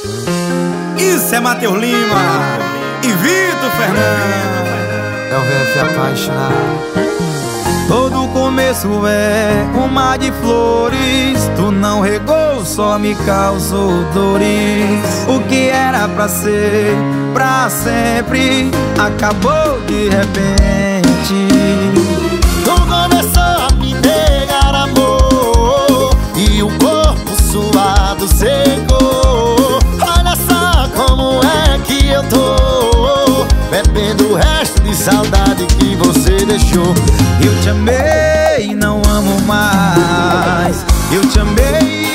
Isso é Matheus Lima e Vitor Fernando. É o VF apaixonado. Todo começo é um mar de flores. Tu não regou, só me causou dores. O que era pra ser pra sempre acabou de repente. Tu começou a me negar amor e o corpo suado secou. Olha só como é que eu tô, bebendo o resto de saudade que você deixou. Eu te amei, não amo mais. Eu te amei,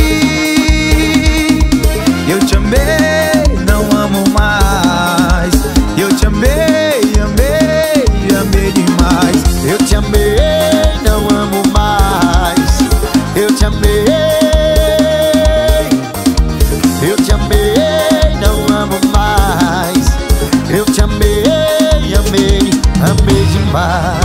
eu te amei, não amo mais. Eu te amei, amei, amei demais. Eu te amei, não amo mais. Eu te amei, eu te amei, não amo mais. Eu te amei, amei, amei demais.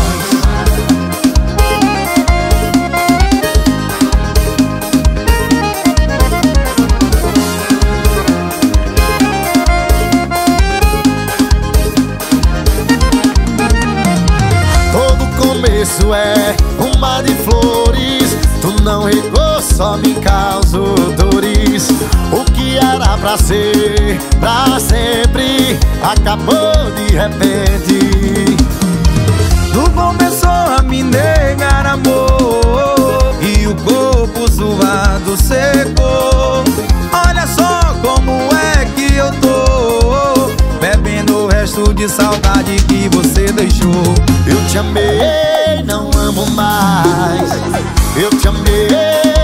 Isso é um mar de flores. Tu não regou, só me causou dores. O que era pra ser pra sempre acabou de repente. Tu começou a me negar amor e o corpo suado secou. Olha só como é que eu tô, bebendo o resto de saudade que você deixou. Eu te amei, não amo mais. Eu te amei,